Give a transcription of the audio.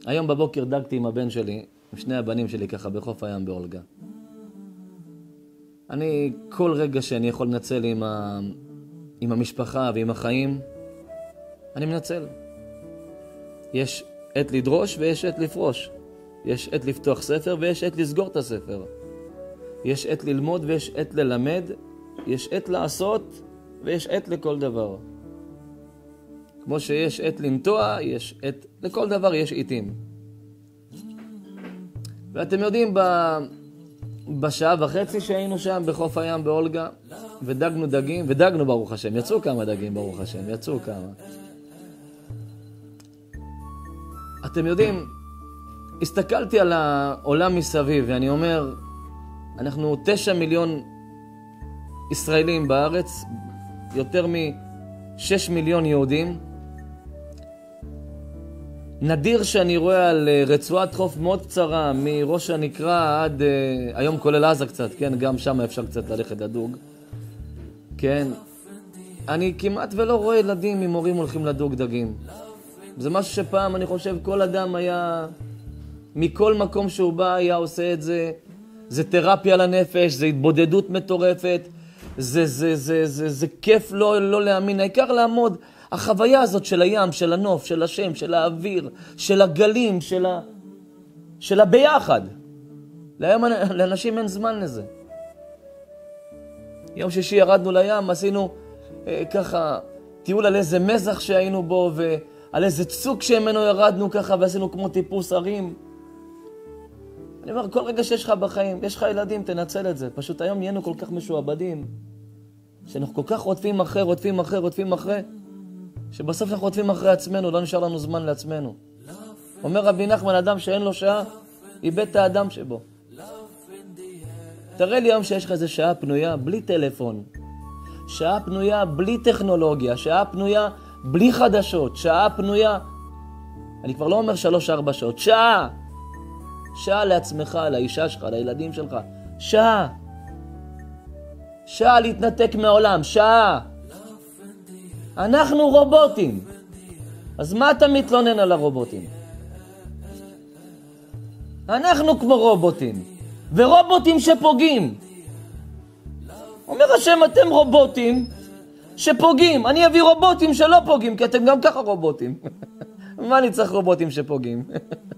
היום בבוקר דגתי עם הבן שלי, עם שני הבנים שלי ככה בחוף הים באולגה. אני כל רגע שאני יכול לנצל עם המשפחה ועם החיים, אני מנצל. יש עת לדרוש ויש עת לפרוש. יש עת לפתוח ספר ויש עת לסגור את הספר. יש עת ללמוד ויש עת ללמד. יש עת לעשות ויש עת לכל דבר. כמו שיש עת לנטוע, יש עת, לכל דבר יש עיתים. ואתם יודעים, בשעה וחצי שהיינו שם בחוף הים באולגה, ודגנו דגים, ודגנו ברוך השם, יצאו כמה דגים ברוך השם, יצאו כמה. אתם יודעים, הסתכלתי על העולם מסביב, ואני אומר, אנחנו 9 מיליון ישראלים בארץ, יותר מ6 מיליון יהודים. נדיר שאני רואה על רצועת חוף מאוד קצרה, מראש הנקרה עד, היום כולל עזה קצת, כן, גם שם אפשר קצת ללכת לדוג. כן, אני כמעט ולא רואה ילדים עם הורים הולכים לדוג דגים. זה משהו שפעם אני חושב כל אדם היה, מכל מקום שהוא בא היה עושה את זה. זה תרפיה לנפש, זה התבודדות מטורפת, זה כיף לא להאמין, העיקר לעמוד. החוויה הזאת של הים, של הנוף, של השם, של האוויר, של הגלים, של הביחד. לאנשים אין זמן לזה. יום שישי ירדנו לים, עשינו ככה טיול על איזה מזח שהיינו בו, ועל איזה צוק שמנו ירדנו ככה, ועשינו כמו טיפוס הרים. אני אומר, כל רגע שיש לך בחיים, יש לך ילדים, תנצל את זה. פשוט היום נהיינו כל כך משועבדים, שאנחנו כל כך רודפים אחרי, שבסוף אנחנו רודפים אחרי עצמנו, לא נשאר לנו זמן לעצמנו. אומר רבי נחמן, אדם שאין לו שעה, איבד את האדם שבו. תראה לי היום שיש לך איזה שעה פנויה, בלי טלפון. שעה פנויה בלי טכנולוגיה, שעה פנויה בלי חדשות, שעה פנויה, אני כבר לא אומר 3-4 שעות, שעה. שעה לעצמך, לאישה שלך, לילדים שלך. שעה. שעה להתנתק מהעולם, שעה. אנחנו רובוטים. אז מה אתה מתלונן על הרובוטים? אנחנו כמו רובוטים. ורובוטים שפוגעים. אומר השם, אתם רובוטים שפוגעים. אני אביא רובוטים שלא פוגעים, כי אתם גם ככה רובוטים. מה אני צריך רובוטים שפוגעים?